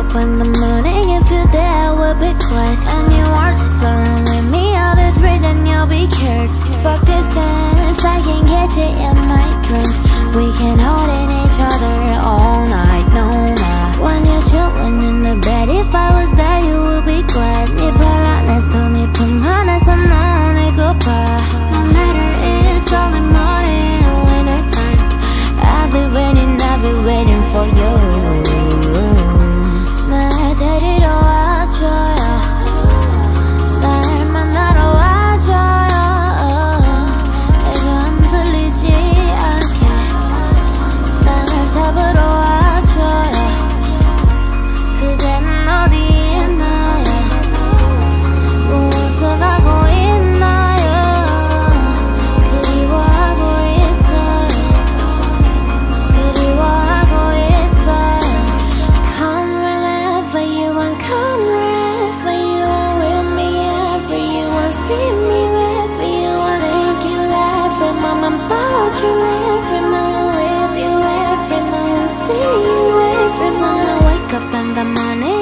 up in the morning. If you're there, we'll be quiet. And you are just alone with me. I'll be free, then you'll be cured. Fuck distance, I can get you in my dream. We can hold in each other all night, no lie. When you're chilling in the bed, if I was there, you would be glad. 네 발 안에서 네 품 안에서 나오네 goodbye. No matter it's only morning or winter time, I'll be waiting for you. 날 데리러 와줘요. 날 만나러 와줘요. 내가 흔들리지 않게 날 잡으러 와줘요. 그대는 어디 있나요? 무엇을 하고 있나요? 그리워하고 있어요. 그리워하고 있어요. Come whenever you want, come wherever you want. With me ever you want, see me wherever you want. Thank you every moment, about you every moment, with you every moment, see you every moment. I wake up in the morning.